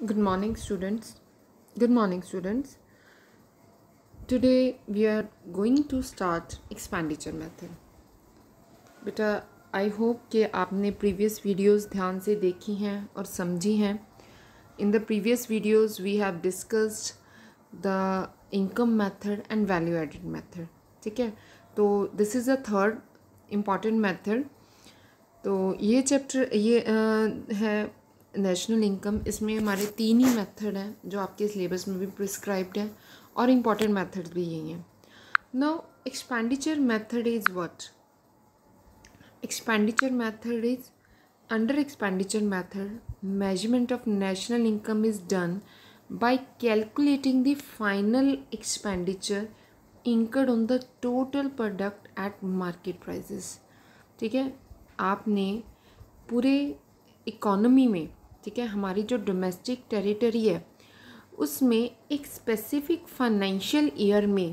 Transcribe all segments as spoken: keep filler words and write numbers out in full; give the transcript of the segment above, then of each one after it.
Good morning, students. Good morning, students. Today we are going to start expenditure method. बेटा I hope कि आपने previous videos ध्यान से देखी हैं और समझी हैं. In the previous videos we have discussed the income method and value added method. ठीक है, तो this is a third important method. तो ये चैप्टर ये uh, है नेशनल इनकम. इसमें हमारे तीन ही मेथड हैं जो आपके सिलेबस में भी प्रिस्क्राइब्ड हैं और इम्पॉर्टेंट मेथड्स भी यही हैं. Now expenditure method is what? Expenditure method is under expenditure method measurement of national income is done by calculating the final expenditure incurred on the total product at market prices. ठीक है, आपने पूरे economy में, ठीक है, हमारी जो domestic territory है उसमें एक स्पेसिफिक फाइनेंशियल ईयर में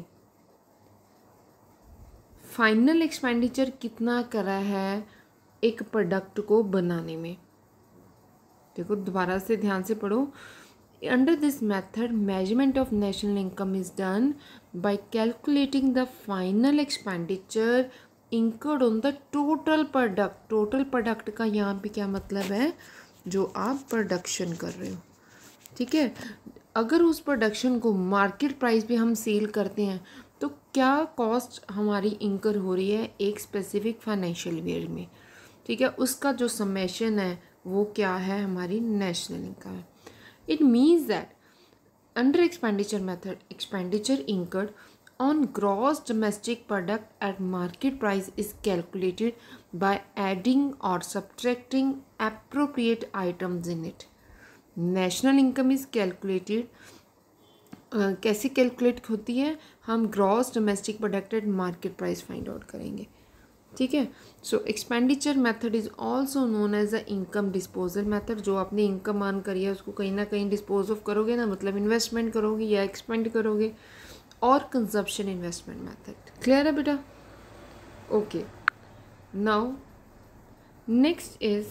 फाइनल एक्सपेंडिचर कितना करा है एक प्रोडक्ट को बनाने में. देखो दोबारा से ध्यान से पढ़ो. Under this method measurement of national income is done by calculating the final expenditure incurred on the total product. Total product का यहाँ पे क्या मतलब है? जो आप प्रोडक्शन कर रहे हो. ठीक है, अगर उस प्रोडक्शन को मार्केट प्राइस पे हम सेल करते हैं तो क्या कॉस्ट हमारी इंकर हो रही है एक स्पेसिफिक फाइनेंशियल ईयर में. ठीक है, उसका जो समेशन है वो क्या है? हमारी नेशनल इनकम है. It means that under expenditure method expenditure incurred on gross domestic product at market price is calculated by adding or subtracting appropriate items in it. National income is calculated uh, कैसे calculate होती है? हम gross domestic product at market price find out करेंगे. ठीक है, so expenditure method is also known as a income disposal method. जो आपने income earn करी है उसको कहीं ना कहीं डिस्पोज ऑफ करोगे ना, मतलब इन्वेस्टमेंट करोगे या एक्सपेंड करोगे. और कंजप्शन इन्वेस्टमेंट मेथड. क्लियर है बेटा? Okay, now next is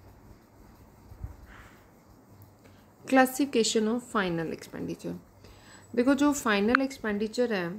classification of final expenditure. देखो जो फाइनल एक्सपेंडिचर है,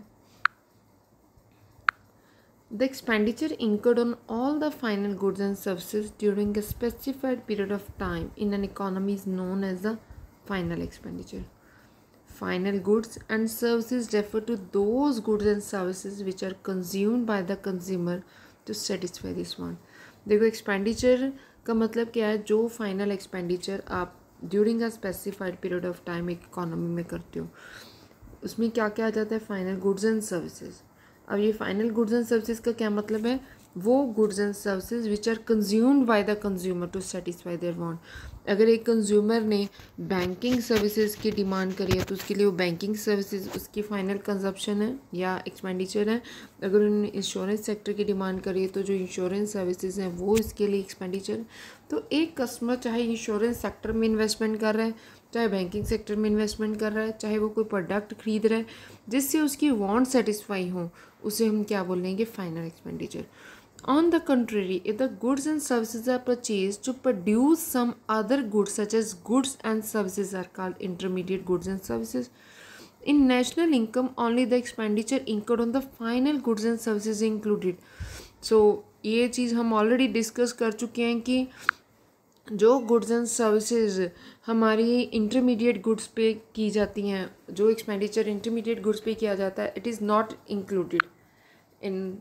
the expenditure incurred on all the final goods and services during a specified period of time in an economy is known as the final expenditure. Final goods and services refer to those goods and services which are consumed by the consumer to satisfy this one. देखो expenditure का मतलब क्या है? जो final expenditure आप during a specified period of time एक economy में करते हो उसमें क्या क्या आ जाता है? Final goods and services. अब ये फाइनल गुड्स एंड सर्विसेज का क्या मतलब है? वो goods and services which are consumed by the consumer to satisfy their want. अगर एक कंज्यूमर ने बैंकिंग सर्विसेज की डिमांड करी है तो उसके लिए वो बैंकिंग सर्विसेज उसकी फाइनल कंजप्शन है या एक्सपेंडिचर है. अगर उन्होंने इंश्योरेंस सेक्टर की डिमांड करी है तो जो इंश्योरेंस सर्विसेज हैं वो इसके लिए एक्सपेंडिचर. तो एक कस्टमर चाहे इंश्योरेंस सेक्टर में इन्वेस्टमेंट कर रहा है, चाहे बैंकिंग सेक्टर में इन्वेस्टमेंट कर रहा है, चाहे वो कोई प्रोडक्ट खरीद रहा है जिससे उसकी वांट सेटिस्फाई हो, उसे हम क्या बोलेंगे? Final expenditure. On the contrary, if the goods and services are purchased to produce some other goods such as goods and services are called intermediate goods and services. In national income, only the expenditure incurred on the final goods and services included. So ये चीज़ हम already discuss कर चुके हैं कि जो goods and services हमारी intermediate goods पे की जाती हैं, जो एक्सपेंडिचर इंटरमीडिएट गुड्स पे किया जाता है, it is not included in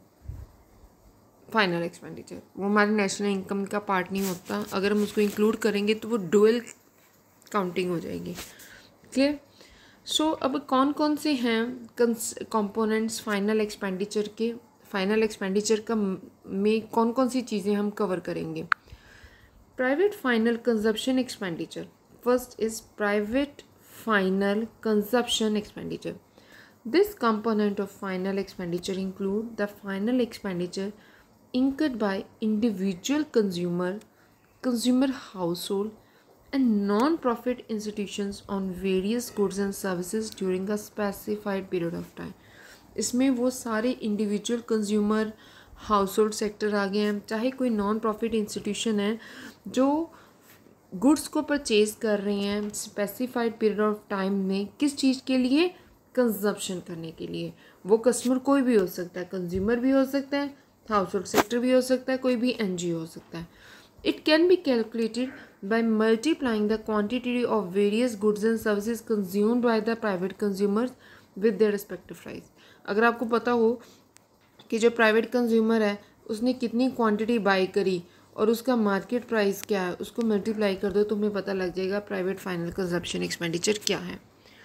final expenditure. वो हमारे नेशनल इनकम का पार्ट नहीं होता. अगर हम उसको इंक्लूड करेंगे तो वो डुअल काउंटिंग हो जाएगी. क्लियर? सो अब कौन कौन से हैं कंपोनेंट्स फाइनल एक्सपेंडिचर के? फाइनल एक्सपेंडिचर का में कौन कौन सी चीज़ें हम कवर करेंगे? Private final consumption expenditure. First is private final consumption expenditure. This component of final expenditure include the final expenditure incurred by individual consumer, consumer household and non-profit institutions on various goods and services during a specified period of time. इसमें वो सारे individual consumer household sector आ गए हैं, चाहे कोई non profit institution है जो गुड्स को परचेज कर रहे हैं स्पेसिफाइड पीरियड ऑफ टाइम में, किस चीज़ के लिए? कंजप्शन करने के लिए। वो कस्टमर कोई भी हो सकता है, कंज्यूमर भी हो सकता है, हाउस होल्ड सेक्टर भी हो सकता है, कोई भी एनजीओ हो सकता है। It can be calculated by multiplying the quantity of various goods and services consumed by the private consumers with their respective price। अगर आपको पता हो कि जो प्राइवेट कंज्यूमर है उसने कितनी क्वांटिटी बाई करी और उसका मार्केट प्राइस क्या है, उसको मल्टीप्लाई कर दो तो तुम्हें पता लग जाएगा प्राइवेट फाइनल कंजप्शन एक्सपेंडिचर क्या है।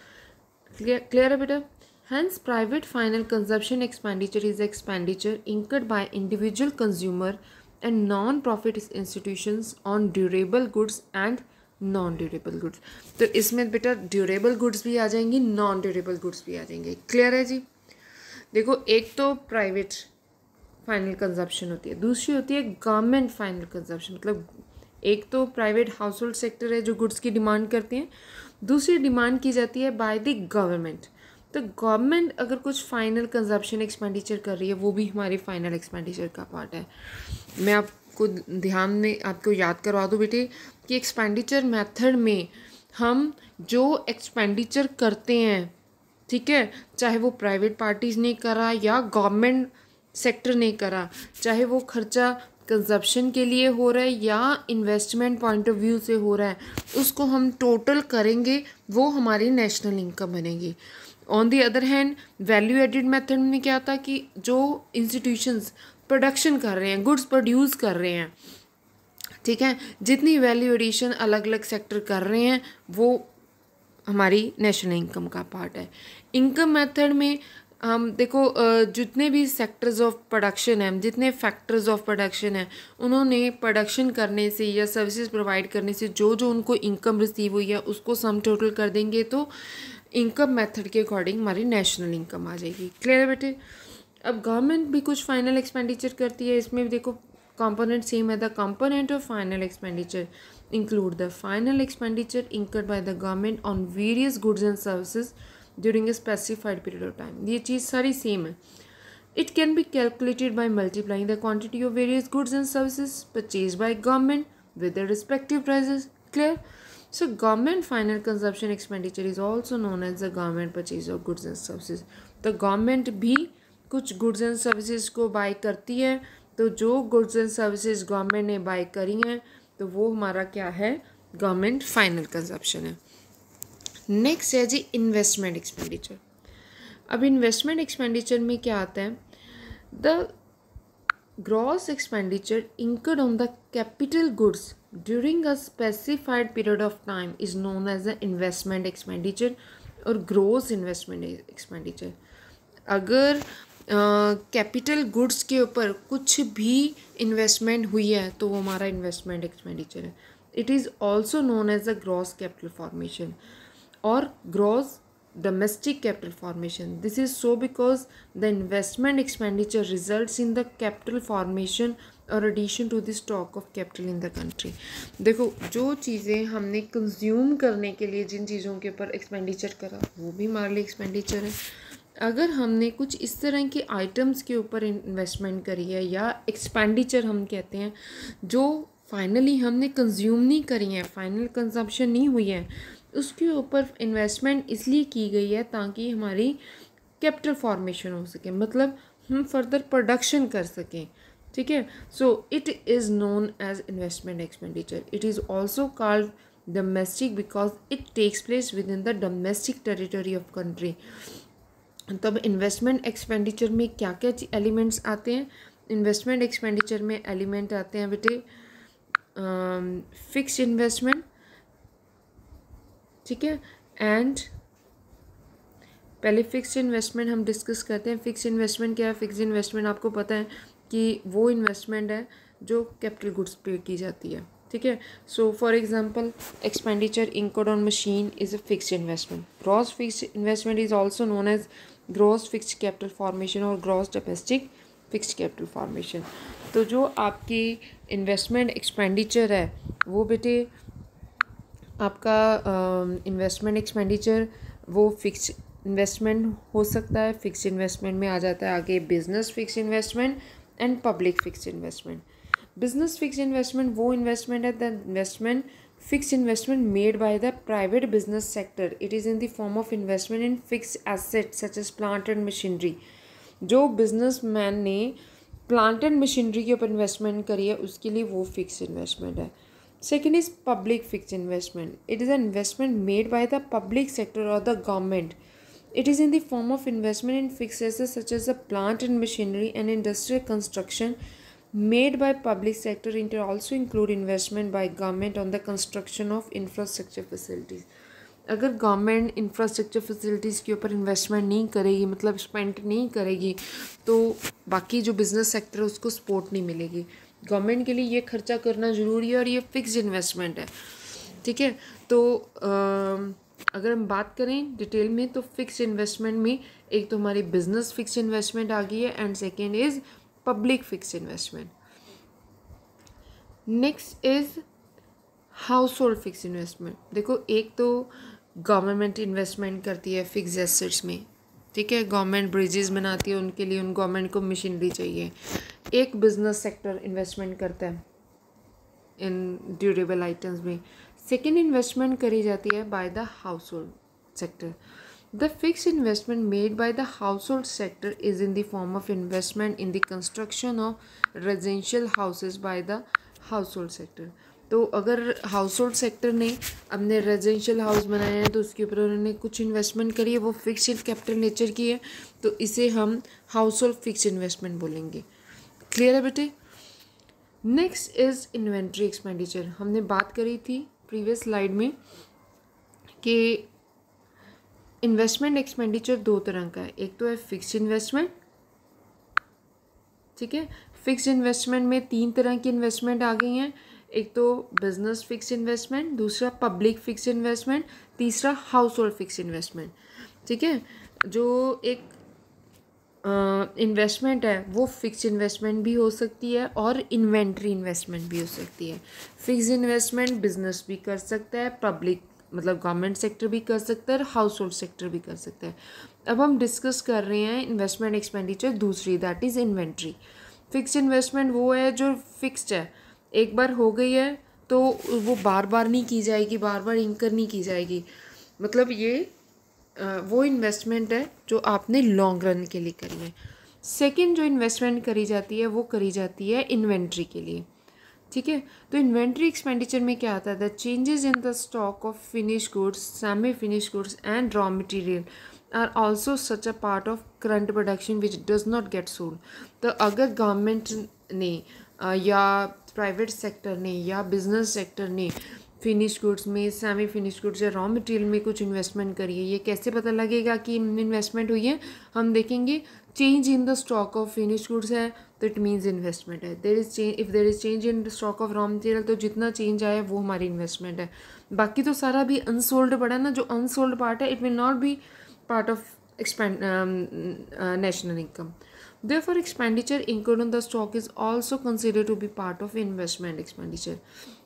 क्लियर है बेटा? Hence, private final consumption expenditure is expenditure incurred by individual consumer and non-profit institutions on durable goods and non-durable goods। तो इसमें बेटा durable goods भी आ जाएंगी, non-durable goods भी आ जाएंगे। क्लियर है जी? देखो, एक तो प्राइवेट फाइनल कंजप्शन होती है, दूसरी होती है गवर्नमेंट फाइनल कंजप्शन। मतलब एक तो प्राइवेट हाउस होल्ड सेक्टर है जो गुड्स की डिमांड करते हैं, दूसरी डिमांड की जाती है बाय द गवर्नमेंट। तो गवर्नमेंट अगर कुछ फाइनल कंजप्शन एक्सपेंडिचर कर रही है वो भी हमारी फाइनल एक्सपेंडिचर का पार्ट है। मैं आपको ध्यान में आपको याद करवा दूँ बेटे कि एक्सपेंडिचर मेथड में हम जो एक्सपेंडिचर करते हैं, ठीक है, चाहे वो प्राइवेट पार्टीज़ ने करा या गवर्नमेंट सेक्टर ने करा, चाहे वो खर्चा कंजप्शन के लिए हो रहा है या इन्वेस्टमेंट पॉइंट ऑफ व्यू से हो रहा है, उसको हम टोटल करेंगे, वो हमारी नेशनल इनकम बनेगी। On the other hand value added method में क्या था कि जो इंस्टीट्यूशंस प्रोडक्शन कर रहे हैं, गुड्स प्रोड्यूस कर रहे हैं, ठीक है, जितनी वैल्यू एडिशन अलग अलग सेक्टर कर रहे हैं वो हमारी नेशनल इनकम का पार्ट है। इनकम मेथड में हम देखो जितने भी सेक्टर्स ऑफ प्रोडक्शन हैं, जितने फैक्टर्स ऑफ प्रोडक्शन हैं, उन्होंने प्रोडक्शन करने से या सर्विसेज प्रोवाइड करने से जो जो उनको इनकम रिसीव हुई है उसको सम टोटल कर देंगे तो इनकम मेथड के अकॉर्डिंग हमारी नेशनल इनकम आ जाएगी। क्लियर है बेटे? अब गवर्नमेंट भी कुछ फाइनल एक्सपेंडिचर करती है, इसमें भी देखो कंपोनेंट सेम है। The component of final expenditure include the final expenditure incurred by the government on various goods and services during a specified period of time। ये चीज़ सारी सेम है। It can be calculated by multiplying the quantity of various goods and services purchased by government with their respective prices। Clear? So government final consumption expenditure is also known as the government purchase of goods and services। तो government भी कुछ goods and services को buy करती है, तो जो goods and services government ने buy करी हैं तो वो हमारा क्या है? गवर्नमेंट फाइनल कंजप्शन है। नेक्स्ट है जी इन्वेस्टमेंट एक्सपेंडिचर। अब इन्वेस्टमेंट एक्सपेंडिचर में क्या आता है? The gross expenditure incurred on the capital goods during a specified period of time is known as the investment expenditure और ग्रॉस इन्वेस्टमेंट एक्सपेंडिचर। अगर कैपिटल uh, गुड्स के ऊपर कुछ भी इन्वेस्टमेंट हुई है तो वो हमारा इन्वेस्टमेंट एक्सपेंडिचर है। It is also known as the gross capital formation और gross domestic capital formation. This is so because the investment expenditure results in the capital formation और addition to the stock of capital in the country. देखो, जो चीज़ें हमने consume करने के लिए जिन चीज़ों के ऊपर एक्सपेंडिचर करा वो भी हमारे लिए एक्सपेंडिचर है। अगर हमने कुछ इस तरह के आइटम्स के ऊपर इन्वेस्टमेंट करी है या एक्सपेंडिचर हम कहते हैं जो फाइनली हमने कंज्यूम नहीं करी है, फाइनल कंजप्शन नहीं हुई है, उसके ऊपर इन्वेस्टमेंट इसलिए की गई है ताकि हमारी कैपिटल फॉर्मेशन हो सके, मतलब हम फर्दर प्रोडक्शन कर सकें। ठीक है, so it is known as investment expenditure. It is also called domestic because it takes place within the domestic territory of country. तब इन्वेस्टमेंट एक्सपेंडिचर में क्या क्या एलिमेंट्स आते हैं? इन्वेस्टमेंट एक्सपेंडिचर में एलिमेंट आते हैं बेटे फिक्स्ड इन्वेस्टमेंट, ठीक है, एंड पहले फिक्स्ड इन्वेस्टमेंट हम डिस्कस करते हैं। फिक्स्ड इन्वेस्टमेंट क्या है? फिक्स्ड इन्वेस्टमेंट आपको पता है कि वो इन्वेस्टमेंट है जो कैपिटल गुड्स पे की जाती है। ठीक है, so for example expenditure incurred on machine is a fixed investment. Gross fixed investment is also known as gross fixed capital formation और gross domestic fixed capital formation. तो जो आपकी इन्वेस्टमेंट एक्सपेंडिचर है वो बेटे आपका इन्वेस्टमेंट uh, एक्सपेंडिचर वो fixed investment हो सकता है। फिक्स्ड इन्वेस्टमेंट में आ जाता है आगे business fixed investment and public fixed investment. Business fixed investment वो इन्वेस्टमेंट है the investment fixed investment made by the private business sector. It is in the form of investment in fixed assets such as plant and machinery. जो businessman ने plant and machinery के ऊपर investment करी है उसके लिए वो फिक्स इन्वेस्टमेंट है. Second is public fix investment. It is an investment made by the public sector और the government. It is in the form of investment in fixed assets such as the plant and machinery and industrial construction made by public sector. It also include investment by government on the construction of infrastructure facilities. अगर government infrastructure facilities के ऊपर investment नहीं करेगी, मतलब spend नहीं करेगी, तो बाकी जो बिजनेस सेक्टर है उसको सपोर्ट नहीं मिलेगी. गवर्नमेंट के लिए ये खर्चा करना ज़रूरी है और ये फिक्स्ड इन्वेस्टमेंट है. ठीक है, तो आ, अगर हम बात करें डिटेल में तो फिक्स इन्वेस्टमेंट में एक तो हमारी बिजनेस फिक्स इन्वेस्टमेंट आ गई है and second is public fix investment. Next is household fix investment. देखो, एक तो गवर्नमेंट इन्वेस्टमेंट करती है फिक्स एसेट्स में. ठीक है, गवर्नमेंट ब्रिजेस बनाती है, उनके लिए उन गवर्नमेंट को मशीनरी चाहिए. एक बिजनेस सेक्टर इन्वेस्टमेंट करता है इन ड्यूरेबल आइटम्स में. सेकेंड इन्वेस्टमेंट करी जाती है by the household sector. The fix investment made by the household sector is in the form of investment in the construction of residential houses by the household sector. तो अगर house hold sector ने अपने residential house बनाए हैं तो उसके ऊपर उन्होंने कुछ इन्वेस्टमेंट करी है, वो फिक्स्ड कैपिटल नेचर की है, तो इसे हम हाउस होल्ड फिक्स इन्वेस्टमेंट बोलेंगे. क्लियर है बेटे. Next is inventory expenditure. हमने बात करी थी प्रीवियस स्लाइड में कि इन्वेस्टमेंट एक्सपेंडिचर दो तरह का है. एक तो है फिक्स्ड इन्वेस्टमेंट. ठीक है, फिक्स्ड इन्वेस्टमेंट में तीन तरह की इन्वेस्टमेंट आ गई हैं. एक तो बिजनेस फिक्स इन्वेस्टमेंट, दूसरा पब्लिक फिक्स इन्वेस्टमेंट, तीसरा हाउस होल्ड फिक्स इन्वेस्टमेंट. ठीक है, जो एक इन्वेस्टमेंट uh, है वो फिक्स इन्वेस्टमेंट भी हो सकती है और इन्वेंट्री इन्वेस्टमेंट भी हो सकती है. फिक्स इन्वेस्टमेंट बिजनेस भी कर सकता है, पब्लिक मतलब गवर्नमेंट सेक्टर भी कर सकता है और हाउस होल्ड सेक्टर भी कर सकता है. अब हम डिस्कस कर रहे हैं इन्वेस्टमेंट एक्सपेंडिचर दूसरी, that is inventory. Fix investment वो है जो फिक्स्ड है, एक बार हो गई है तो वो बार बार नहीं की जाएगी, बार बार इंकर नहीं की जाएगी. मतलब ये वो इन्वेस्टमेंट है जो आपने लॉन्ग रन के लिए करी है. सेकंड जो इन्वेस्टमेंट करी जाती है वो करी जाती है इन्वेंट्री के लिए. ठीक है, तो इन्वेंट्री एक्सपेंडिचर में क्या आता है, the changes in the stock of finish goods, semi finish goods and raw material are also such a part of current production which does not get sold. तो अगर गवर्नमेंट ने या प्राइवेट सेक्टर ने या बिजनेस सेक्टर ने finish goods में, semi finish goods या raw material में कुछ इन्वेस्टमेंट करी है, ये कैसे पता लगेगा कि इन्वेस्टमेंट हुई है. हम देखेंगे change in the stock of finish goods है तो इट मीन्स इन्वेस्टमेंट है. There is change, if there is change in the stock of raw material तो जितना चेंज आया वो हमारी इन्वेस्टमेंट है. बाकी तो सारा भी अनसोल्ड पड़ा ना, जो अनसोल्ड पार्ट है it will not be part of expend national income. Therefore, expenditure incurred on the stock is also considered to be part of investment expenditure.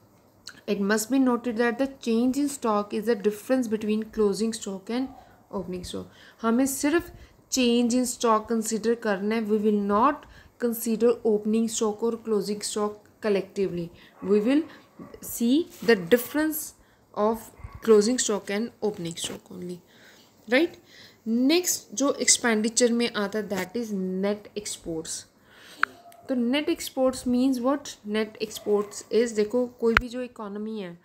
It must be noted that the change in stock is the difference between closing stock and opening stock. हमें सिर्फ change in stock consider करना है. We will not consider opening stock or closing stock collectively. We will see the difference of closing stock and opening stock only. Right? Next जो expenditure में आता है that is net exports. तो net exports means what, net exports is, देखो कोई भी जो economy है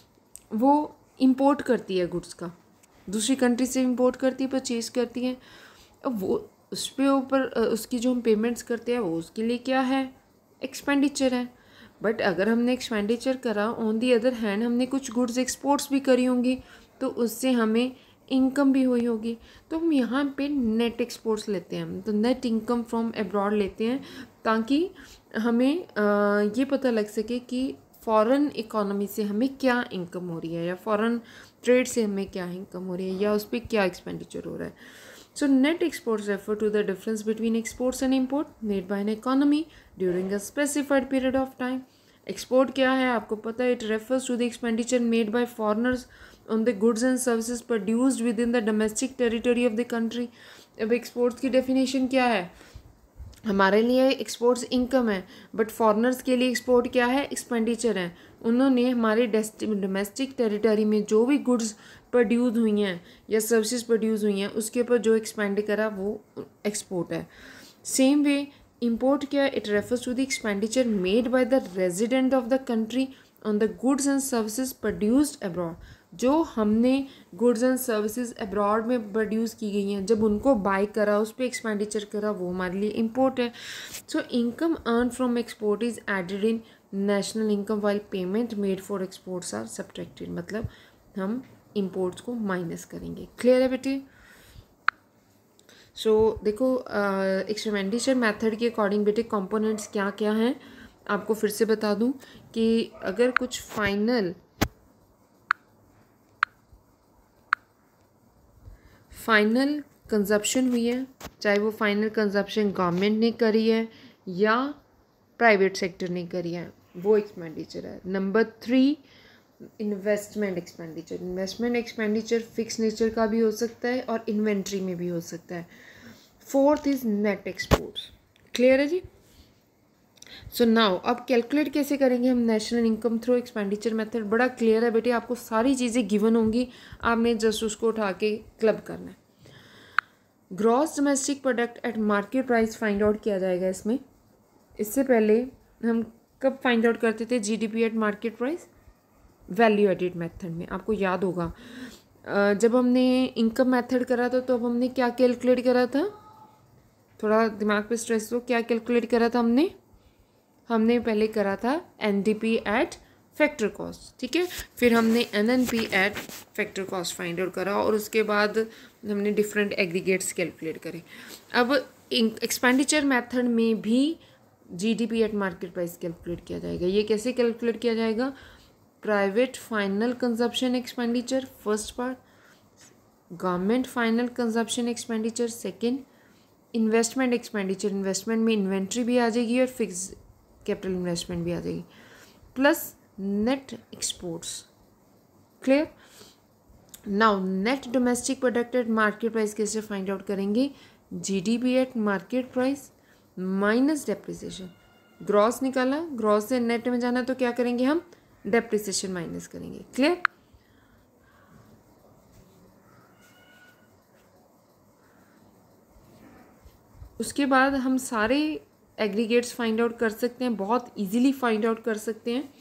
वो इंपोर्ट करती है गुड्स का, दूसरी कंट्री से इंपोर्ट करती है, परचेज करती है. अब वो उस पर ऊपर उसकी जो हम पेमेंट्स करते हैं वो उसके लिए क्या है, एक्सपेंडिचर है. बट अगर हमने एक्सपेंडिचर करा, ऑन दी अदर हैंड हमने कुछ गुड्स एक्सपोर्ट्स भी करी होंगी तो उससे हमें इनकम भी हुई होगी. तो हम यहाँ पे नेट एक्सपोर्ट्स लेते हैं, तो नेट इनकम फ्रॉम अब्रॉड लेते हैं ताकि हमें आ, ये पता लग सके कि फॉरेन इकोनॉमी से हमें क्या इनकम हो रही है या फॉरेन ट्रेड से हमें क्या इनकम हो रही है या उस पर क्या एक्सपेंडिचर हो रहा है. So net exports refer to the difference between exports and import made by an economy during a specified period of time. Export क्या है आपको पता है, it refers to the expenditure made by foreigners on the goods and services produced within the domestic territory of the country. अब exports की definition क्या है, हमारे लिए एक्सपोर्ट्स इनकम है, बट फॉरेनर्स के लिए एक्सपोर्ट क्या है, एक्सपेंडिचर है। उन्होंने हमारे डोमेस्टिक टेरिटरी में जो भी गुड्स प्रोड्यूस हुई हैं या सर्विसेज प्रोड्यूस हुई हैं उसके ऊपर जो एक्सपेंड करा वो एक्सपोर्ट है। सेम वे इम्पोर्ट क्या है, it refers to the expenditure made by the resident of the country on the goods and services produced abroad. जो हमने गुड्स एंड सर्विसेज अब्रॉड में प्रोड्यूस की गई हैं, जब उनको बाय करा, उस पर एक्सपेंडिचर करा, वो हमारे लिए इम्पोर्ट है। So income earn from export is added in national income while payment made for exports are subtracted. मतलब हम इम्पोर्ट्स को माइनस करेंगे। क्लियर है बेटे? सो so, देखो एक्सपेंडिचर मेथड के अकॉर्डिंग बेटे कंपोनेंट्स क्या क्या हैं आपको फिर से बता दूं कि अगर कुछ फाइनल फाइनल कंजप्शन हुई है, चाहे वो फाइनल कंजप्शन गवर्नमेंट ने करी है या प्राइवेट सेक्टर ने करी है, वो एक्सपेंडिचर है। Number three investment expenditure. Investment expenditure fix nature का भी हो सकता है और इन्वेंट्री में भी हो सकता है। Fourth is net exports. Clear है जी? सो नाउ अब कैलकुलेट कैसे करेंगे हम national income through expenditure method? बड़ा क्लियर है बेटे, आपको सारी चीज़ें गिवन होंगी, आपने जस्ट उसको उठा के क्लब करना है। Gross domestic product at market price find out किया जाएगा इसमें। इससे पहले हम कब फाइंड आउट करते थे GDP at market price? Value added method में। आपको याद होगा जब हमने इनकम मेथड करा था तो अब हमने क्या कैलकुलेट करा था? थोड़ा दिमाग पे स्ट्रेस दो। क्या कैलकुलेट करा था हमने? हमने पहले करा था एनडीपी एट फैक्टर कॉस्ट, ठीक है। फिर हमने NNP at factor cost find out करा और उसके बाद हमने डिफरेंट एग्रीगेट्स कैलकुलेट करे। अब एक्सपेंडिचर मेथड में भी GDP at market price calculate किया जाएगा। ये कैसे कैलकुलेट किया जाएगा? Private final consumption expenditure first part, government final consumption expenditure second, investment expenditure, investment में इन्वेंट्री भी आ जाएगी और फिक्स कैपिटल इन्वेस्टमेंट भी आ जाएगी, plus net exports. Clear? Now net domestic product at market price कैसे फाइंड आउट करेंगे? GDP at market price minus depreciation. Gross निकाला, ग्रॉस से नेट में जाना तो क्या करेंगे हम? डेप्रिसिएशन माइनस करेंगे। क्लियर? उसके बाद हम सारे एग्रीगेट्स फाइंड आउट कर सकते हैं, बहुत इजीली फाइंड आउट कर सकते हैं।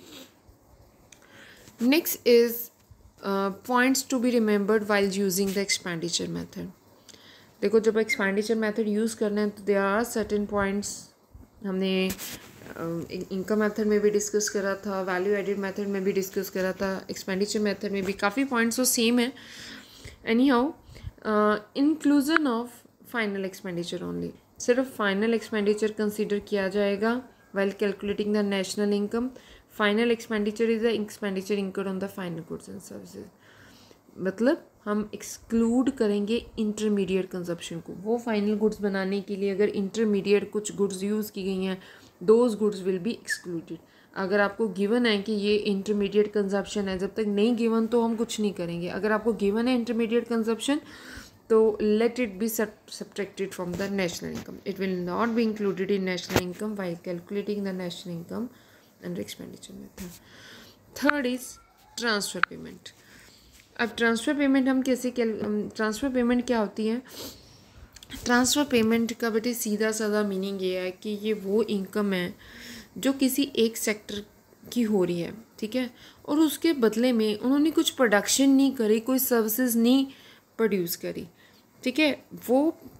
Next is points to be remembered while using the expenditure method. देखो जब एक्सपेंडिचर मेथड यूज़ करना है तो देयर आर सर्टेन पॉइंट्स। हमने इनकम uh, मेथड में भी डिस्कस करा था, वैल्यू एडिड मेथड में भी डिस्कस करा था, एक्सपेंडिचर मेथड में भी काफ़ी पॉइंट्स तो सेम है। Anyhow inclusion of final expenditure only, सिर्फ फाइनल एक्सपेंडिचर कंसीडर किया जाएगा while calculating the national income. Final expenditure is the expenditure incurred on the final goods and services. मतलब हम एक्सक्लूड करेंगे इंटरमीडिएट कंजप्शन को। वो final goods बनाने के लिए अगर इंटरमीडिएट कुछ गुड्स यूज़ की गई हैं, those goods will be excluded. अगर आपको गिवन है कि ये इंटरमीडिएट कंजप्शन है, जब तक नहीं गिवन तो हम कुछ नहीं करेंगे। अगर आपको गिवन है इंटरमीडिएट कंजप्शन तो let it be subtracted from the national income. It will not be included in national income while calculating the national income under expenditure method. Third is transfer payment. अब transfer payment हम कैसे transfer payment क्या होती है? Transfer payment का बेटे सीधा साधा मीनिंग ये है कि ये वो इनकम है जो किसी एक सेक्टर की हो रही है, ठीक है, और उसके बदले में उन्होंने कुछ प्रोडक्शन नहीं करी, कोई सर्विसेज नहीं प्रोड्यूस करी, ठीक है। वो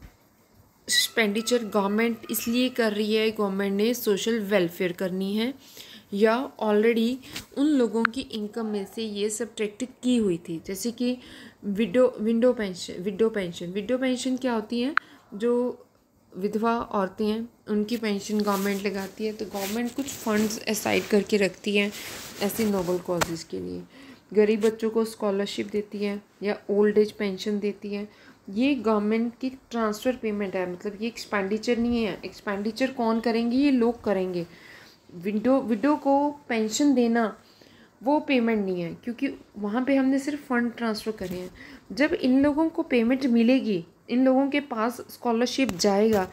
एक्सपेंडिचर गवर्नमेंट इसलिए कर रही है, गवर्नमेंट ने सोशल वेलफेयर करनी है या ऑलरेडी उन लोगों की इनकम में से ये सब्ट्रैक्ट की हुई थी। जैसे कि widow window pension widow pension widow pension क्या होती है? जो विधवा औरतें हैं उनकी पेंशन गवर्नमेंट लगाती है, तो गवर्नमेंट कुछ फंड्स असाइड करके रखती है ऐसी नोबल कॉजेज़ के लिए। गरीब बच्चों को स्कॉलरशिप देती है या ओल्ड एज पेंशन देती है। ये गवर्नमेंट की ट्रांसफ़र पेमेंट है, मतलब ये एक्सपेंडिचर नहीं है। एक्सपेंडिचर कौन करेंगे? ये लोग करेंगे। विडो विडो को पेंशन देना वो पेमेंट नहीं है, क्योंकि वहाँ पे हमने सिर्फ फंड ट्रांसफ़र करे हैं। जब इन लोगों को पेमेंट मिलेगी, इन लोगों के पास स्कॉलरशिप जाएगा,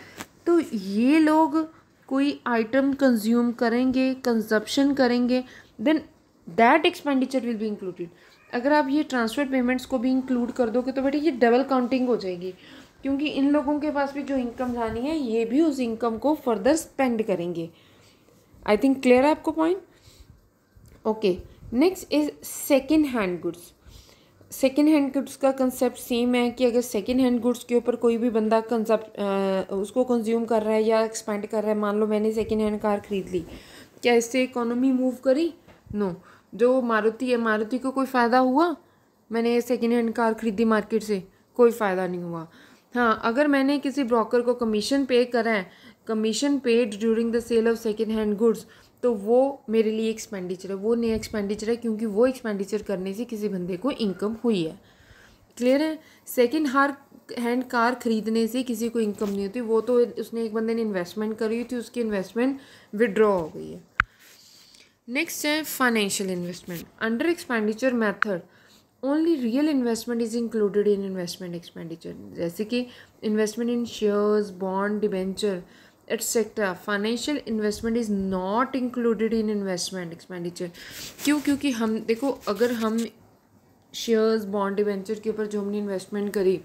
तो ये लोग कोई आइटम कंज्यूम करेंगे, कंजप्शन करेंगे, then that expenditure will be included. अगर आप ये ट्रांसफर पेमेंट्स को भी इंक्लूड कर दोगे तो बेटा ये डबल काउंटिंग हो जाएगी, क्योंकि इन लोगों के पास भी जो इनकम जानी है ये भी उस इनकम को फर्दर स्पेंड करेंगे। आई थिंक क्लियर है आपको point. Okay, next is second hand goods. Second hand goods का कंसेप्ट सेम है कि अगर सेकेंड हैंड गुड्स के ऊपर कोई भी बंदा कंसेप्ट उसको कंज्यूम कर रहा है या एक्सपेंड कर रहा है, मान लो मैंने सेकेंड हैंड कार खरीद ली, क्या इससे इकोनॉमी मूव करी? नो। जो मारुति है, मारुति को कोई फ़ायदा हुआ? मैंने सेकेंड हैंड कार खरीदी मार्केट से, कोई फ़ायदा नहीं हुआ। हाँ, अगर मैंने किसी ब्रोकर को कमीशन पे करा है, commission paid during the sale of second hand goods, तो वो मेरे लिए एक्सपेंडिचर है, वो नया एक्सपेंडिचर है, क्योंकि वो एक्सपेंडिचर करने से किसी बंदे को इनकम हुई है। क्लियर है? सेकेंड हार हैंड कार खरीदने से किसी को इनकम नहीं होती, वो तो उसने एक बंदे ने इन्वेस्टमेंट करी थी, उसकी इन्वेस्टमेंट विड्रॉ हो गई है। नेक्स्ट है financial investment. Under expenditure method only real investment is included in investment expenditure, जैसे कि investment in shares, bond, debenture etcetera. Financial investment is not included in investment expenditure. क्यों? क्योंकि हम देखो, अगर हम शेयर्स, बॉन्ड, डिबेंचर के ऊपर जो हमने इन्वेस्टमेंट करी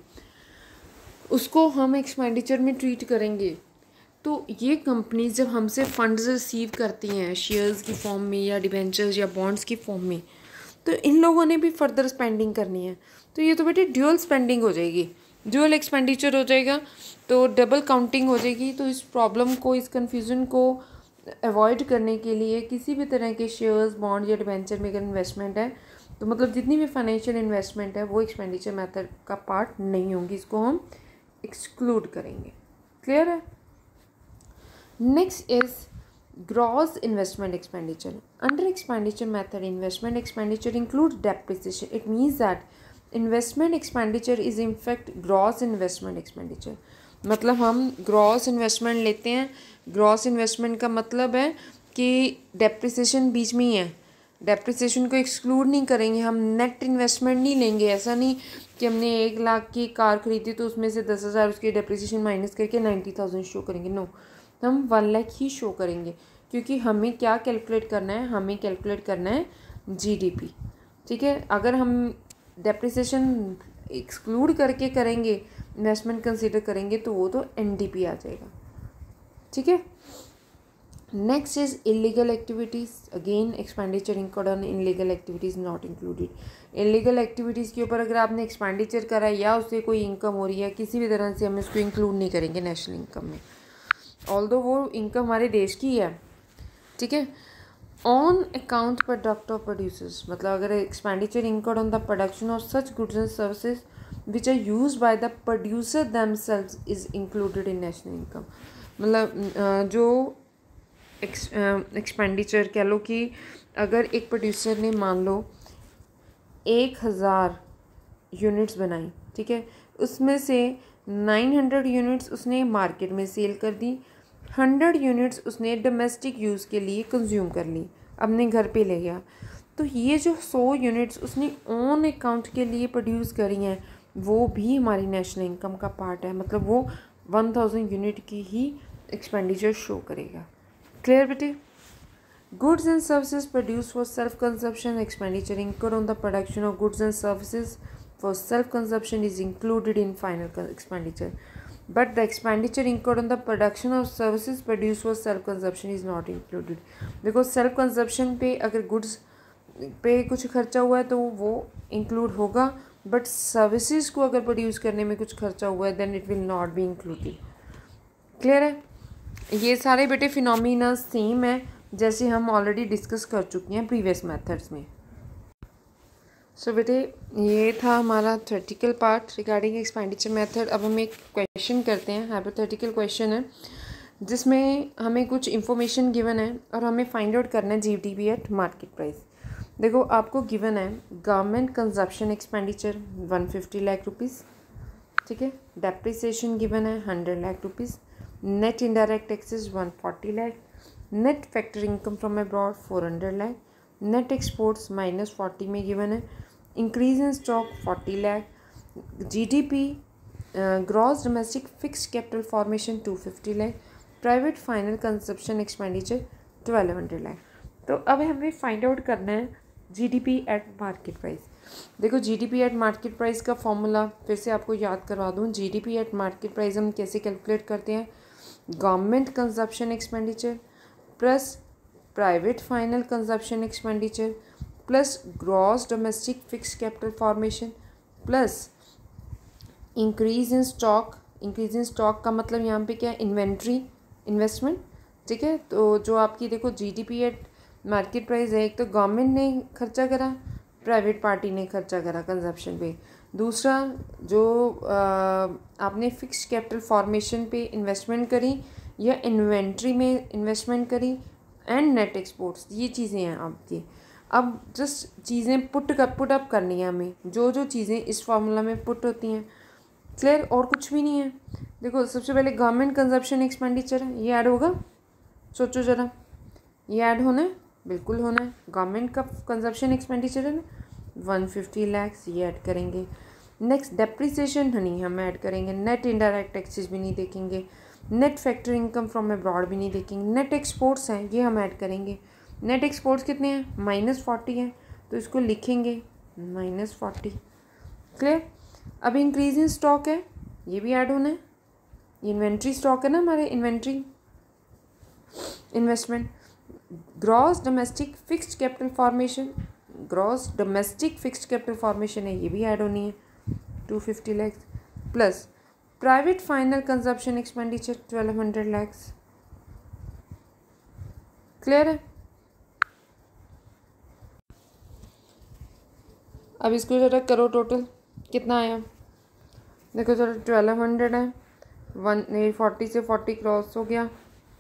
उसको हम एक्सपेंडिचर में ट्रीट करेंगे, तो ये कंपनीज जब हमसे फंड्स रिसीव करती हैं शेयर्स की फॉर्म में या डिबेंचर्स या बॉन्ड्स की फॉर्म में, तो इन लोगों ने भी फर्दर स्पेंडिंग करनी है, तो ये तो बेटे ड्यूअल स्पेंडिंग हो जाएगी, ड्यूअल एक्सपेंडिचर हो जाएगा, तो डबल काउंटिंग हो जाएगी। तो इस प्रॉब्लम को, इस कन्फ्यूज़न को अवॉइड करने के लिए किसी भी तरह के शेयर्स, बॉन्ड या डिबेंचर में अगर इन्वेस्टमेंट है तो मतलब जितनी भी फाइनेंशियल इन्वेस्टमेंट है वो एक्सपेंडिचर मेथड का पार्ट नहीं होंगी, इसको हम एक्सक्लूड करेंगे। क्लियर है? Next is gross investment expenditure. Under expenditure method investment expenditure include depreciation. It means that investment expenditure is in fact gross investment expenditure. मतलब हम ग्रॉस इन्वेस्टमेंट लेते हैं, ग्रॉस इन्वेस्टमेंट का मतलब है कि डेप्रिसिएशन बीच में ही है, डेप्रिसिएशन को एक्सक्लूड नहीं करेंगे, हम नेट इन्वेस्टमेंट नहीं लेंगे। ऐसा नहीं कि हमने एक लाख की कार खरीदी तो उसमें से दस हज़ार उसकी डेप्रिसिएशन माइनस करके नाइन्टी थाउजेंड शो करेंगे, नो, हम वन लाख ही शो करेंगे, क्योंकि हमें क्या कैलकुलेट करना है, हमें कैलकुलेट करना है जीडीपी। ठीक है, अगर हम डेप्रिसिएशन एक्सक्लूड करके करेंगे, इन्वेस्टमेंट कंसीडर करेंगे, तो वो तो एनडीपी आ जाएगा। ठीक है। Next is illegal activities. Again expenditure incurred on illegal activities not included. Illegal activities के ऊपर अगर आपने एक्सपेंडिचर करा है या उससे कोई इनकम हो रही है, किसी भी तरह से हम इसको इंक्लूड नहीं करेंगे नेशनल इनकम में, ऑल्दो वो इनकम हमारे देश की है। ठीक है। On account product of producers, मतलब अगर expenditure incurred on the production of such goods and services which are used by the producer themselves is included in national income. मतलब जो एक्सपेंडिचर कह लो कि अगर एक प्रोड्यूसर ने मान लो एक हज़ार यूनिट्स बनाई, ठीक है, उसमें से नाइन हंड्रेड यूनिट्स उसने मार्केट में सेल कर दी, हंड्रेड यूनिट्स उसने डोमेस्टिक यूज़ के लिए कंज्यूम कर ली, अपने घर पे ले गया, तो ये जो सौ यूनिट्स उसने ऑन अकाउंट के लिए प्रोड्यूस करी हैं वो भी हमारी नेशनल इनकम का पार्ट है। मतलब वो वन थाउजेंड यूनिट की ही एक्सपेंडिचर शो करेगा। क्लियर बेटे? Goods and services produce for self consumption, expenditure incurred on the production of goods and services for self consumption is included in final expenditure, but the expenditure incurred on the production of services produced for self consumption is not included, because self consumption पे अगर goods पे कुछ खर्चा हुआ है तो वो include होगा, but services को अगर produce करने में कुछ खर्चा हुआ है then it will not be included। clear है? ये सारे बेटे फिनोमिना सेम है जैसे हम ऑलरेडी डिस्कस कर चुके हैं प्रीवियस मेथड्स में। सो so, बेटे ये था हमारा theoretical part regarding expenditure method. अब हम एक क्वेश्चन करते हैं, हाइपोथेटिकल क्वेश्चन है जिसमें हमें कुछ इन्फॉर्मेशन गिवन है और हमें फाइंड आउट करना है जीडीपी एट मार्केट प्राइस। देखो आपको गिवन है government consumption expenditure one fifty lakh rupees, ठीक है, डेप्रिसिएशन गिवन है hundred lakh rupees, net indirect taxes one forty lakh, net factor income from abroad four hundred lakh, net exports minus forty में given है, increase in stock forty lakh, GDP gross domestic fixed capital formation two fifty lakh, private final consumption expenditure twelve hundred lakh. तो अब हमें find out करना है GDP at market price. देखो GDP at market price का formula फिर से आपको याद करवा दूँ। जीडीपी एट मार्केट प्राइस हम कैसे कैलकुलेट करते हैं, government consumption expenditure plus private final consumption expenditure plus gross domestic fixed capital formation plus increase in stock. Increase in stock का मतलब यहाँ पे क्या है, इन्वेंट्री इन्वेस्टमेंट, ठीक है। तो जो आपकी देखो जीडीपी एट मार्केट प्राइस है, एक तो गवर्नमेंट ने खर्चा करा, प्राइवेट पार्टी ने खर्चा करा कंजप्शन पे, दूसरा जो आ, आपने फिक्स्ड कैपिटल फॉर्मेशन पे इन्वेस्टमेंट करी या इन्वेंट्री में इन्वेस्टमेंट करी एंड नेट एक्सपोर्ट्स, ये चीज़ें हैं आपकी। अब जस्ट चीज़ें पुट कर पुट अप करनी है हमें, जो जो चीज़ें इस फार्मूला में पुट होती हैं, क्लियर, और कुछ भी नहीं है। देखो सबसे पहले गवर्नमेंट कंजप्शन एक्सपेंडिचर है, ये ऐड होगा, सोचो ज़रा, ये ऐड होना है, बिल्कुल होना है। गवर्नमेंट का कंजप्शन एक्सपेंडिचर है ना वन फिफ्टी लैक्स, ये ऐड करेंगे। नेक्स्ट डेप्रिसिएशन हनी हम ऐड करेंगे। नेट इनडायरेक्ट टैक्सेस भी नहीं देखेंगे, net factory income from abroad भी नहीं देखेंगे। नेट एक्सपोर्ट्स हैं, ये हम ऐड करेंगे। नेट एक्सपोर्ट्स कितने हैं, माइनस फोर्टी हैं, तो इसको लिखेंगे माइनस फोर्टी, क्लियर। अब इंक्रीज इन स्टॉक है, ये भी ऐड होना है। इन्वेंट्री स्टॉक है ना हमारे, inventory investment. Gross domestic fixed capital formation, gross domestic fixed capital formation है, ये भी ऐड होनी है two fifty lakhs plus private final consumption expenditure twelve hundred lakhs, clear है। अब इसको ज़रा करो टोटल कितना आया, देखो ज़रा ट्वेल्व हंड्रेड है, वन फोर्टी से फोर्टी क्रॉस हो गया,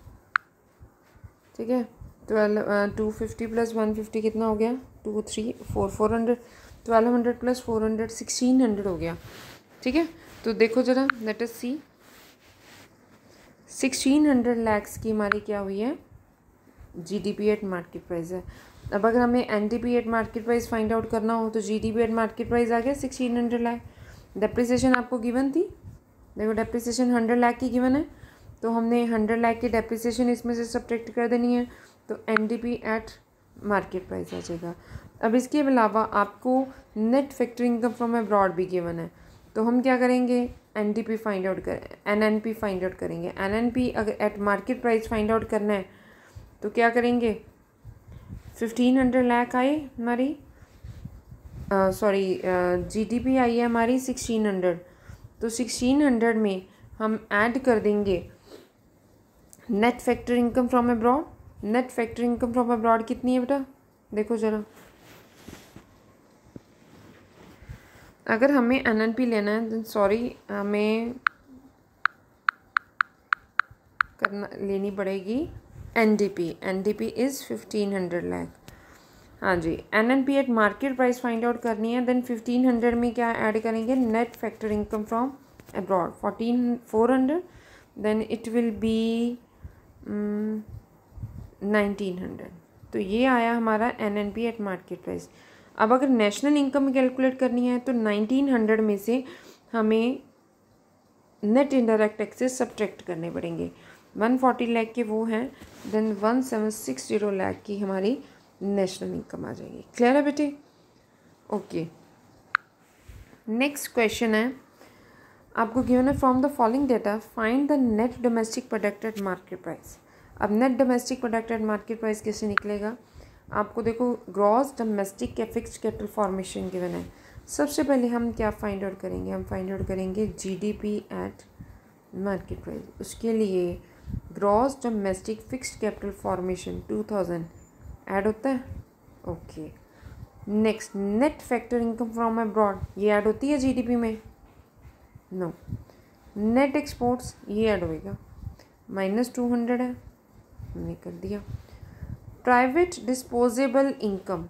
ठीक है। Twelve two fifty plus one fifty कितना हो गया, two three four four hundred, twelve hundred plus four hundred sixteen hundred हो गया, ठीक है। तो देखो ज़रा let us see, sixteen hundred lakhs की हमारी क्या हुई है, जीडीपी एट मार्केट प्राइस है। अब अगर हमें NDP at market price find out करना हो तो जीडीपी एट मार्केट प्राइस आ गया सिक्सटीन हंड्रेड लाख। डेप्रिसिएशन आपको गिवन थी, देखो डेप्रिसिएशन हंड्रेड लाख की गिवन है, तो हमने हंड्रेड लाख की डेप्रिसिएशन इसमें से सब्ट्रैक्ट कर देनी है, तो एनडीपी एट मार्केट प्राइस आ जाएगा। अब इसके अलावा आपको net factory income from abroad भी गिवन है, तो हम क्या करेंगे, एनडीपी फाइंड आउट कर एनएनपी फाइंड आउट करेंगे। एनएनपी अगर at market price find out करना है तो क्या करेंगे, फिफ्टीन हंड्रेड लाख आई हमारी, सॉरी जीडीपी आई है हमारी सिक्सटीन हंड्रेड, तो सिक्सटीन हंड्रेड में हम ऐड कर देंगे net factory income from abroad. Net factory income from abroad कितनी है बेटा, देखो ज़रा, अगर हमें एनएनपी लेना है देन सॉरी हमें करना लेनी पड़ेगी NDP. NDP is fifteen hundred lakh, हाँ जी। NNP at market price find out करनी है, देन फिफ्टीन हंड्रेड में क्या ऐड करेंगे, net factory income from abroad fourteen four hundred, then it will be nineteen hundred. तो ये आया हमारा एनएनपी एट मार्केट प्राइस। अब अगर नेशनल इनकम कैलकुलेट करनी है तो नाइनटीन हंड्रेड में से हमें नेट इनडायरेक्ट टैक्सेस सब्ट्रैक्ट करने पड़ेंगे। वन फोर्टी लाख के वो हैं, then one seven six zero lakh की हमारी नेशनल इनकम आ जाएगी, क्लियर है बेटे, ओके। नेक्स्ट क्वेश्चन है, आपको गिवन है from the following data find the net domestic product at market price. अब net domestic product at market price कैसे निकलेगा, आपको देखो ग्रॉस डोमेस्टिक के फिक्स्ड कैपिटल फॉर्मेशन गिवन है। सबसे पहले हम क्या फाइंड आउट करेंगे, हम फाइंड आउट करेंगे जीडीपी एट मार्केट प्राइस। उसके लिए gross domestic fixed capital formation two thousand add होता है, okay. Next net factor income from abroad, ये ऐड होती है जीडीपी में, नो। नेट एक्सपोर्ट्स ये ऐड होएगा, माइनस टू हंड्रेड है, हमने कर दिया। Private disposable income,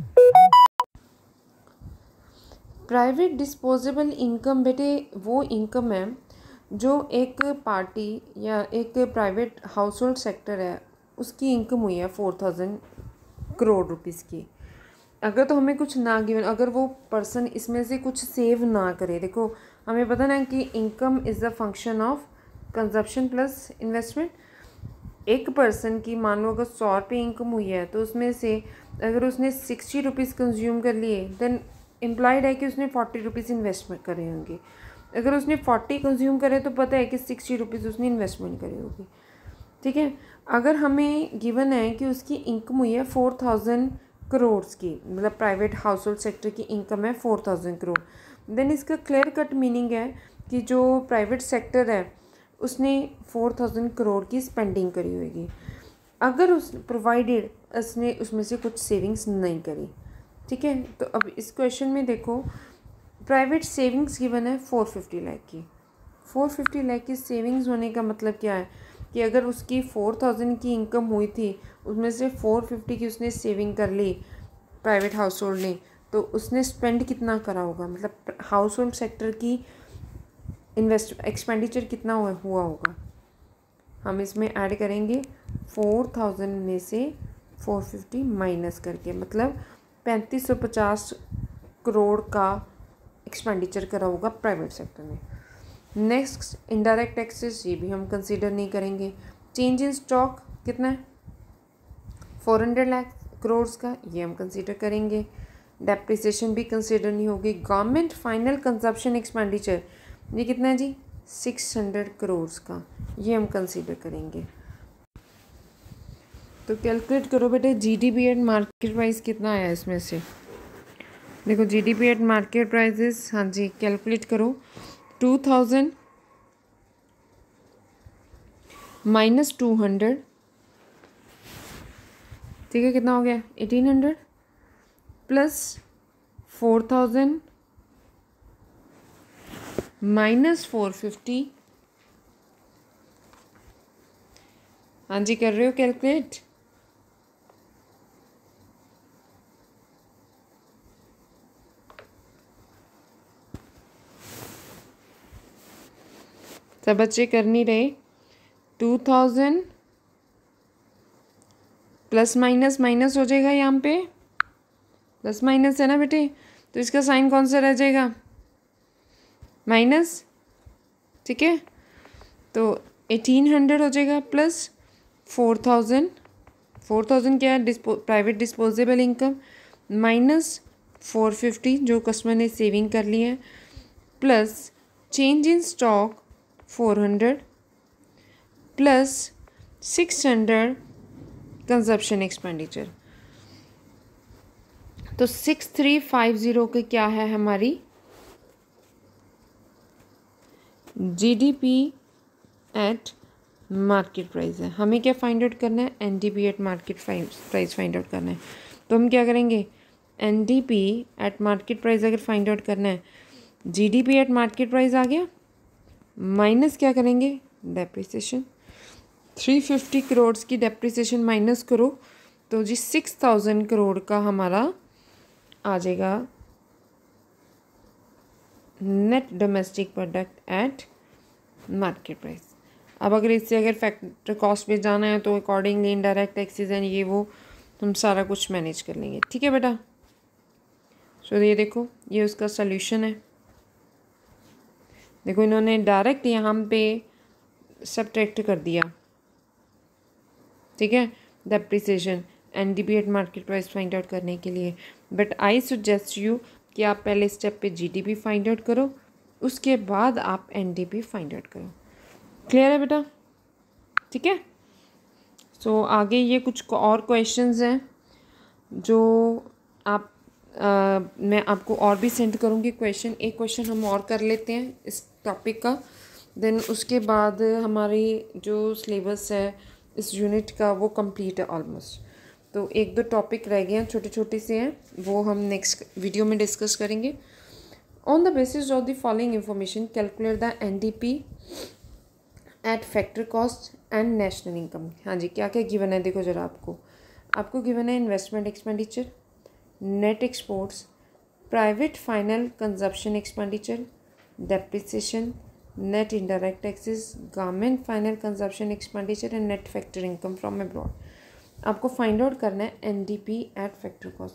private disposable income बेटे वो इनकम है जो एक पार्टी या एक प्राइवेट हाउस होल्ड सेक्टर है उसकी इनकम हुई है फोर थाउजेंड करोड़ रुपीज़ की। अगर तो हमें कुछ ना गिवन, अगर वो पर्सन इसमें से कुछ सेव ना करे, देखो हमें पता ना कि income is the function of consumption plus investment. एक पर्सन की मान लो अगर सौ रुपये इनकम हुई है तो उसमें से अगर उसने सिक्सटी रुपीज़ कंज्यूम कर लिए देन इम्प्लाइड है कि उसने फोर्टी रुपीज़ इन्वेस्टमेंट करे होंगे। अगर उसने फोर्टी कंज्यूम करे तो पता है कि सिक्सटी रुपीज़ उसने इन्वेस्टमेंट करी होगी। ठीक है, अगर हमें गिवन है कि उसकी इनकम हुई है फोर थाउजेंड करोड़ की, मतलब प्राइवेट हाउस होल्ड सेक्टर की इनकम है फोर थाउजेंड करोड़, देन इसका क्लियर कट मीनिंग है कि जो प्राइवेट सेक्टर है उसने फोर थाउजेंड करोड़ की स्पेंडिंग करी होगी, अगर उस प्रोवाइडेड उसने उसमें से कुछ सेविंग्स नहीं करी। ठीक है, तो अब इस क्वेश्चन में देखो प्राइवेट सेविंग्स गिवन है फोर फिफ्टी लाख की। फोर फिफ्टी लाख की सेविंग्स होने का मतलब क्या है कि अगर उसकी फोर थाउजेंड की इनकम हुई थी उसमें से फोर फिफ्टी की उसने सेविंग कर ली प्राइवेट हाउस होल्ड ने, तो उसने स्पेंड कितना करा होगा, मतलब हाउस होल्ड सेक्टर की इन्वेस्ट एक्सपेंडिचर कितना हुआ हुआ होगा। हम इसमें ऐड करेंगे फोर थाउजेंड में से फोर फिफ्टी माइनस करके, मतलब पैंतीस सौ पचास करोड़ का एक्सपेंडिचर करा होगा प्राइवेट सेक्टर में। नेक्स्ट इनडायरेक्ट टैक्सेस, ये भी हम कंसीडर नहीं करेंगे। चेंज इन स्टॉक कितना है फोर हंड्रेड लाख करोड़ का, ये हम कंसीडर करेंगे। डेप्रिसिएशन भी कंसीडर नहीं होगी। गवर्नमेंट फाइनल कंजप्शन एक्सपेंडिचर ये कितना है जी सिक्स हंड्रेड करोड़ का, ये हम कंसीडर करेंगे। तो कैलकुलेट करो बेटे जीडीपी एट मार्केट प्राइस कितना आया इसमें से। देखो जीडीपी एट मार्केट प्राइसेस, हाँ जी कैलकुलेट करो। Two thousand minus two hundred, ठीक है कितना हो गया eighteen hundred, plus four thousand minus four fifty. हाँ जी कर रहे हो कैलकुलेट। सब बच्चे कर नहीं रहे। Two thousand plus minus minus हो जाएगा, यहाँ पे प्लस माइनस है ना बेटे, तो इसका साइन कौन सा रह जाएगा माइनस। ठीक है, तो एटीन हंड्रेड हो जाएगा plus four thousand, four thousand क्या है डिस्पो private disposable income, minus four fifty जो कस्टमर ने सेविंग कर ली है, plus change in stock four hundred, plus six hundred consumption expenditure. तो सिक्स थ्री फाइव ज़ीरो के क्या है हमारी जीडीपी एट मार्केट प्राइस है। हमें क्या फाइंड आउट करना है NDP at market price find out करना है। तो हम क्या करेंगे एनडीपी एट मार्केट प्राइस अगर फाइंड आउट करना है, जीडीपी एट मार्केट प्राइस आ गया, माइनस क्या करेंगे डेप्रिसिएशन, थ्री फिफ्टी करोड़ की डेप्रिसिएशन माइनस करो तो जी सिक्स थाउजेंड करोड़ का हमारा आ जाएगा net domestic product at market price. अब अगर इससे अगर फैक्टर कॉस्ट पे जाना है तो अकॉर्डिंगली इनडायरेक्ट टैक्सेस एंड ये वो हम सारा कुछ मैनेज कर लेंगे। ठीक है बेटा, सो ये देखो ये उसका सल्यूशन है। देखो इन्होंने डायरेक्ट यहाँ पे सब्ट्रैक्ट कर दिया। ठीक है, depreciation NDP at market price find out करने के लिए, बट आई सजेस्ट यू कि आप पहले स्टेप पे जीडीपी फाइंड आउट करो, उसके बाद आप एनडीपी फाइंड आउट करो। क्लियर है बेटा। ठीक है, सो so, आगे ये कुछ और क्वेश्चंस हैं जो आप आ, मैं आपको और भी सेंड करूँगी क्वेश्चन। एक क्वेश्चन हम और कर लेते हैं इस टॉपिक का, देन उसके बाद हमारी जो सिलेबस है इस यूनिट का वो कंप्लीट है ऑलमोस्ट। तो एक दो टॉपिक रह गए हैं छोटे छोटे से हैं, वो हम नेक्स्ट वीडियो में डिस्कस करेंगे। On the basis of the following information calculate the NDP at factor cost and national income. हाँ जी क्या क्या गिवन है देखो ज़रा, आपको आपको गिवन है investment expenditure, net exports, private final consumption expenditure, depreciation, net indirect taxes, government final consumption expenditure and net factor income from abroad. आपको फाइंड आउट करना है एनडीपी एट फैक्टर कॉस्ट।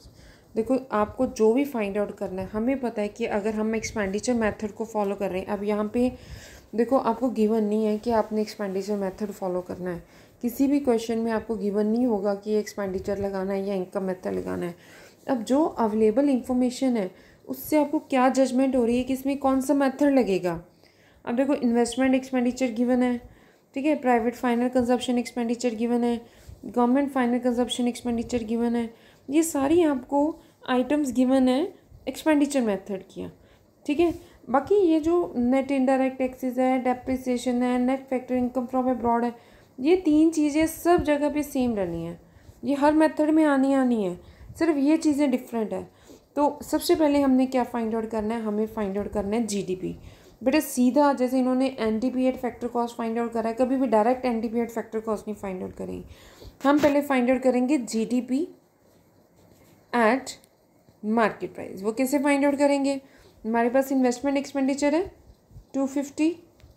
देखो आपको जो भी फाइंड आउट करना है, हमें पता है कि अगर हम एक्सपेंडिचर मेथड को फॉलो कर रहे हैं, अब यहाँ पे देखो आपको गिवन नहीं है कि आपने एक्सपेंडिचर मेथड फॉलो करना है। किसी भी क्वेश्चन में आपको गिवन नहीं होगा कि एक्सपेंडिचर लगाना है या इनकम मेथड लगाना है। अब जो अवेलेबल इंफॉर्मेशन है उससे आपको क्या जजमेंट हो रही है कि इसमें कौन सा मेथड लगेगा। अब देखो इन्वेस्टमेंट एक्सपेंडिचर गिवन है, ठीक है, private final consumption expenditure given है, government final consumption expenditure given है, ये सारी आपको आइटम्स गिवन है एक्सपेंडिचर मेथड किया, ठीक है। बाकी ये जो नेट इनडायरेक्ट टैक्सेस है, डेप्रिसिएशन है, net factor income from abroad है, ये तीन चीज़ें सब जगह पे सेम रहनी है, ये हर मेथड में आनी आनी है, सिर्फ ये चीज़ें डिफरेंट है। तो सबसे पहले हमने क्या फाइंड आउट करना है, हमें फाइंड आउट करना है जीडीपी। बेटा सीधा जैसे इन्होंने NTP at factor cost find out करा है, कभी भी direct NTP at factor cost नहीं फाइंड आउट करेंगे, हम पहले फाइंड आउट करेंगे जीडीपी एट मार्केट प्राइस। वो कैसे फाइंड आउट करेंगे, हमारे पास इन्वेस्टमेंट एक्सपेंडिचर है टू फिफ्टी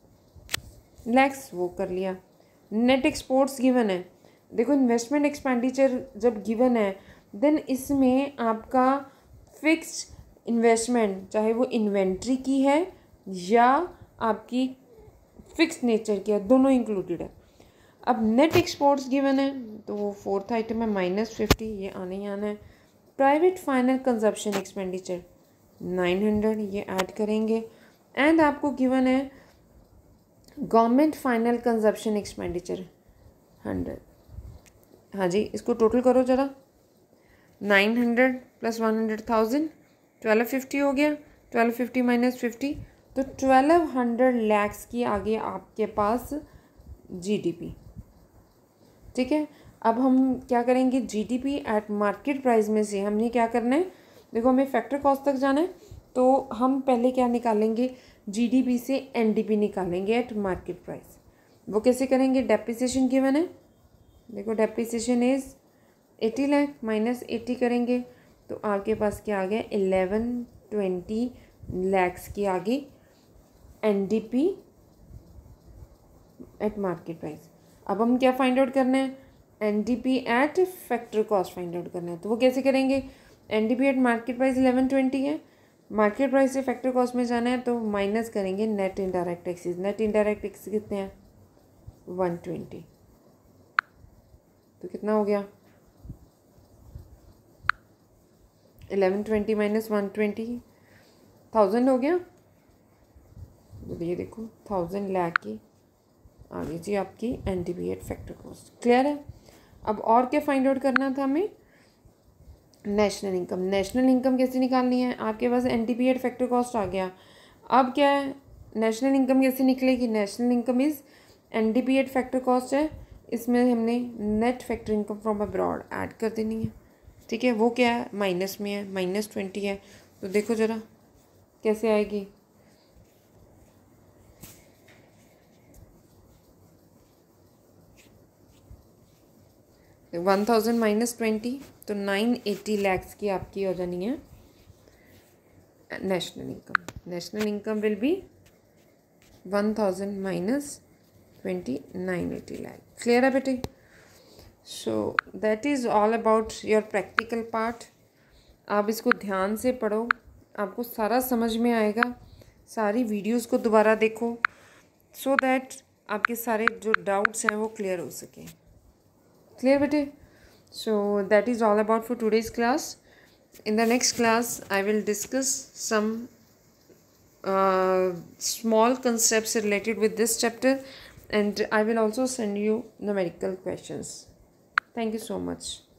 लैक्स, वो कर लिया। नेट एक्सपोर्ट्स गिवन है, देखो इन्वेस्टमेंट एक्सपेंडिचर जब गिवन है देन इसमें आपका फिक्स्ड इन्वेस्टमेंट, चाहे वो इन्वेंट्री की है या आपकी फिक्स नेचर की है, दोनों इंक्लूडेड है। अब नेट एक्सपोर्ट्स गिवन है तो वो फोर्थ आइटम है माइनस फिफ्टी, ये आने ही आना है। Private final consumption expenditure nine hundred, ये ऐड करेंगे। एंड आपको गिवन है government final consumption expenditure hundred, हाँ जी, इसको टोटल करो ज़रा, nine hundred plus one hundred thousand, twelve fifty हो गया, ट्वेल्व फिफ्टी माइनस फिफ्टी, तो ट्वेल्व हंड्रेड लैक्स की आगे आपके पास जीडीपी, ठीक है। अब हम क्या करेंगे, जीडीपी एट मार्केट प्राइस में से हमने क्या करना है, देखो हमें फैक्टर कॉस्ट तक जाना है, तो हम पहले क्या निकालेंगे, जीडीपी से एनडीपी निकालेंगे एट मार्केट प्राइस। वो कैसे करेंगे, डेप्रिसिएशन गिवन है, देखो depreciation is eighty lakh minus eighty करेंगे तो आपके पास क्या आ गया, इलेवन ट्वेंटी लैक्स की आगे एनडीपी एट मार्केट प्राइस। अब हम क्या फाइंड आउट करना है, NDP at factor cost find out करना है, तो वो कैसे करेंगे, NDP at market price eleven twenty है, मार्केट प्राइस से फैक्टर कॉस्ट में जाना है तो माइनस करेंगे net indirect taxes, net indirect tax कितने हैं वन ट्वेंटी, तो कितना हो गया eleven twenty minus one twenty thousand हो गया। तो ये देखो थाउजेंड लाख की आ गई जी आपकी NDP at factor cost, clear है। अब और क्या फाइंड आउट करना था हमें, नेशनल इनकम। नेशनल इनकम कैसे निकालनी है, आपके पास एनडीपी एट फैक्टर कॉस्ट आ गया, अब क्या है नेशनल इनकम कैसे निकलेगी, national income is NDP at factor cost है, इसमें हमने net factor income from abroad add कर देनी है, ठीक है। वो क्या है माइनस में है, माइनस ट्वेंटी है, तो देखो ज़रा कैसे आएगी, वन थाउजेंड माइनस ट्वेंटी तो नाइन एटी लैक्स की आपकी हो जानी है national income. National income will be one thousand minus twenty nine eighty lakhs, clear है बेटे। So that is all about your practical part. आप इसको ध्यान से पढ़ो, आपको सारा समझ में आएगा, सारी वीडियोस को दोबारा देखो सो दैट आपके सारे जो डाउट्स हैं वो क्लियर हो सकें, clear bete। So that is all about for today's class. In the next class I will discuss some uh, small concepts related with this chapter and I will also send you numerical questions. Thank you so much.